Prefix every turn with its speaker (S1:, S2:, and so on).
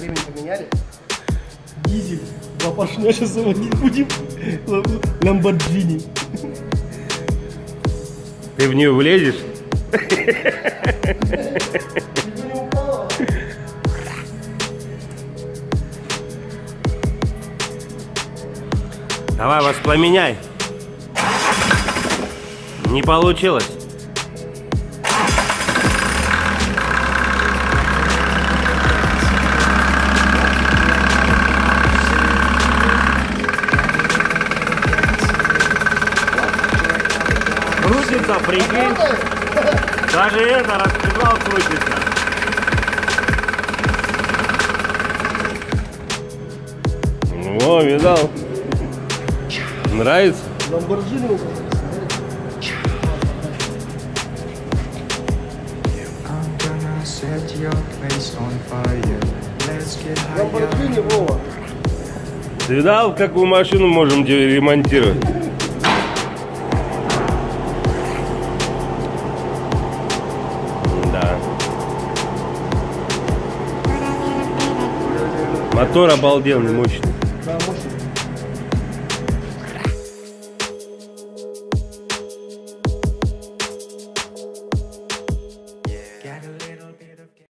S1: времени поменяли. Дизель. Два поршня сейчас заводить будем. Ламборджини.
S2: Ты в нее влезешь? Давай, воспламеняй. Не получилось. Крутится, прикинь. Даже это распредвал крутится. О, видал? Нравится?
S1: Ламборджини. Ламборджини, Вова.
S2: Ты видал, какую машину можем тебе ремонтировать? Да. Мотор обалденный, мощный.